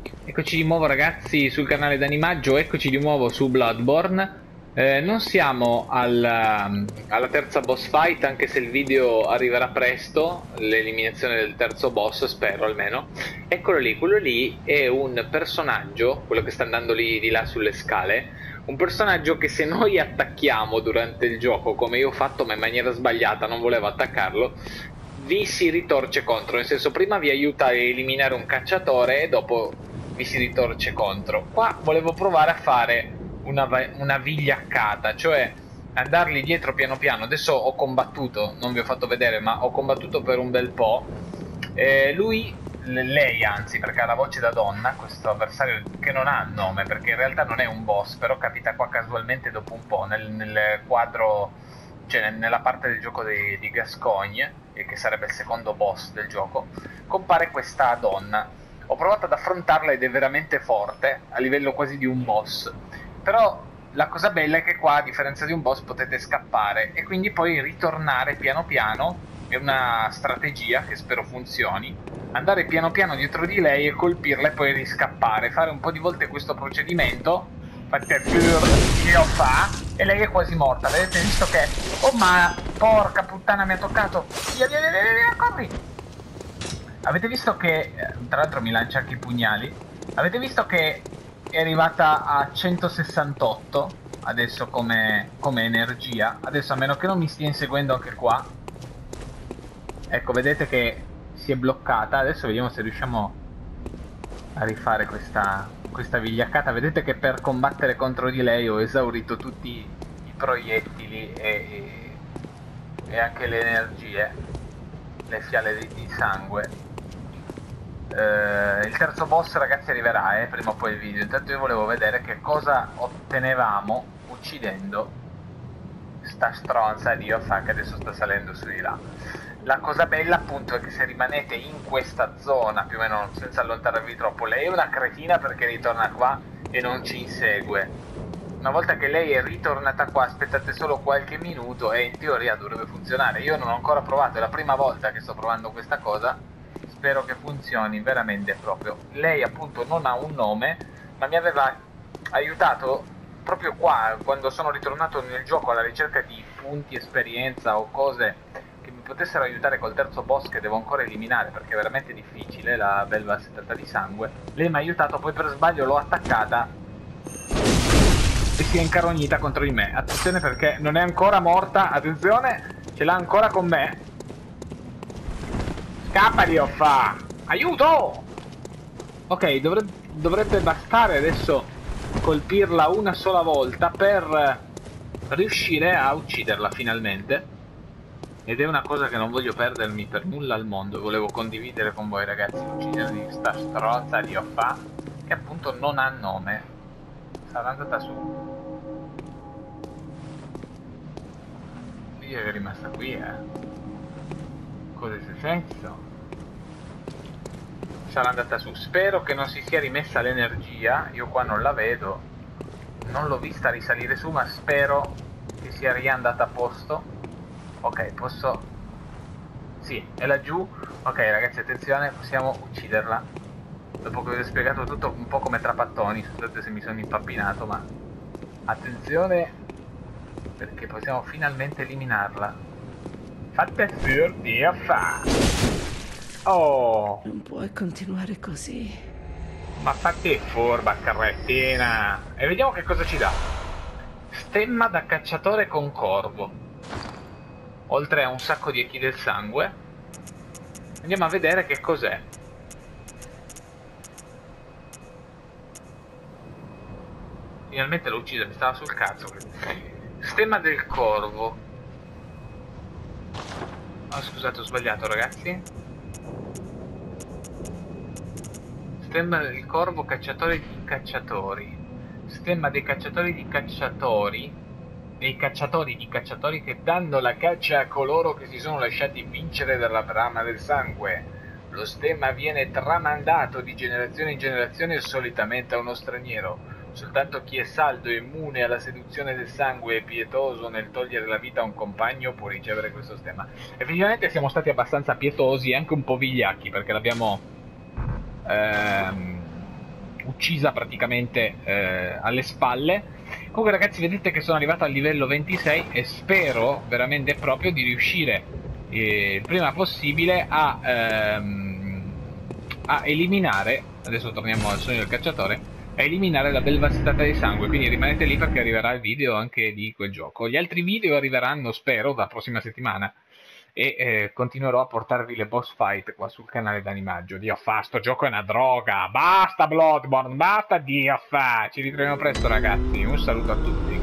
Eccoci di nuovo ragazzi sul canale d'Animaggio, eccoci di nuovo su Bloodborne. Non siamo alla terza boss fight, anche se il video arriverà presto, l'eliminazione del terzo boss, spero almeno. Eccolo lì, quello lì è un personaggio, quello che sta andando lì di là sulle scale, un personaggio che se noi attacchiamo durante il gioco, come io ho fatto ma in maniera sbagliata, non volevo attaccarlo, vi si ritorce contro, nel senso prima vi aiuta a eliminare un cacciatore e dopo vi si ritorce contro. Qua volevo provare a fare una vigliaccata, cioè andargli dietro piano piano. Adesso ho combattuto, non vi ho fatto vedere, ma ho combattuto per un bel po'. Lei anzi, perché ha la voce da donna, questo avversario che non ha nome, perché in realtà non è un boss, però capita qua casualmente dopo un po', nel quadro, cioè nella parte del gioco di Gascogne, che sarebbe il secondo boss del gioco, compare questa donna. Ho provato ad affrontarla ed è veramente forte, a livello quasi di un boss. Però la cosa bella è che qua, a differenza di un boss, potete scappare e quindi poi ritornare piano piano. È una strategia che spero funzioni. Andare piano piano dietro di lei e colpirla e poi riscappare. Fare un po' di volte questo procedimento. Fate io fa. E lei è quasi morta. Avete visto che... Oh ma... Porca puttana, mi ha toccato. Via, via, via, via, via, corri. Avete visto che... Tra l'altro mi lancia anche i pugnali. Avete visto che è arrivata a 168 adesso come energia. Adesso, a meno che non mi stia inseguendo anche qua, ecco, vedete che si è bloccata. Adesso vediamo se riusciamo a rifare questa vigliaccata. Vedete che per combattere contro di lei ho esaurito tutti i proiettili e anche le energie, le fiale di sangue. Il terzo boss ragazzi arriverà prima o poi il video. Intanto io volevo vedere che cosa ottenevamo uccidendo sta stronza di Iofa che adesso sta salendo su di là. La cosa bella appunto è che se rimanete in questa zona più o meno senza allontanarvi troppo, lei è una cretina perché ritorna qua e non ci insegue. Una volta che lei è ritornata qua aspettate solo qualche minuto e in teoria dovrebbe funzionare. Io non ho ancora provato, è la prima volta che sto provando questa cosa. Spero che funzioni veramente proprio. Lei appunto non ha un nome, ma mi aveva aiutato proprio qua, quando sono ritornato nel gioco alla ricerca di punti esperienza o cose che mi potessero aiutare col terzo boss che devo ancora eliminare perché è veramente difficile, la belva 70 di sangue. Lei mi ha aiutato, poi per sbaglio l'ho attaccata e si è incarognita contro di me. Attenzione perché non è ancora morta, attenzione, ce l'ha ancora con me. Scappa di Offa! Aiuto! Ok, dovrebbe bastare adesso colpirla una sola volta per riuscire a ucciderla finalmente. Ed è una cosa che non voglio perdermi per nulla al mondo. Volevo condividere con voi ragazzi l'uccisione di sta stronza di Offa, che appunto non ha nome. Sarà andata su. Io è rimasta qui, cosa si è senso? Sarà andata su. Spero che non si sia rimessa l'energia. Io qua non la vedo, non l'ho vista risalire su, ma spero che sia riandata a posto. Ok, posso... Sì, è laggiù. Ok ragazzi, attenzione, possiamo ucciderla. Dopo che vi ho spiegato tutto un po' come trapattoni, scusate se mi sono impappinato, ma attenzione perché possiamo finalmente eliminarla. Fate furti a fa. Oh! Non puoi continuare così. Ma fatti furba, carrettina! E vediamo che cosa ci dà. Stemma da cacciatore con corvo. Oltre a un sacco di echi del sangue. Andiamo a vedere che cos'è. Finalmente l'ho ucciso, mi stava sul cazzo. Stemma del corvo. Oh, scusate, ho sbagliato ragazzi. Stemma del corvo, cacciatore di cacciatori. Stemma dei cacciatori di cacciatori. Dei cacciatori di cacciatori che danno la caccia a coloro che si sono lasciati vincere dalla brama del sangue. Lo stemma viene tramandato di generazione in generazione solitamente a uno straniero. Soltanto chi è saldo e immune alla seduzione del sangue e pietoso nel togliere la vita a un compagno può ricevere questo stemma. Effettivamente siamo stati abbastanza pietosi e anche un po' vigliacchi perché l'abbiamo uccisa praticamente alle spalle. Comunque ragazzi, vedete che sono arrivato al livello 26 e spero veramente proprio di riuscire il prima possibile a eliminare, adesso torniamo al sogno del cacciatore, a eliminare la belva stata di sangue, quindi rimanete lì perché arriverà il video anche di quel gioco. Gli altri video arriveranno, spero, la prossima settimana e continuerò a portarvi le boss fight qua sul canale d'Animaggio. Dio fa, sto gioco è una droga, basta Bloodborne, basta, Dio fa, ci ritroviamo presto ragazzi, un saluto a tutti.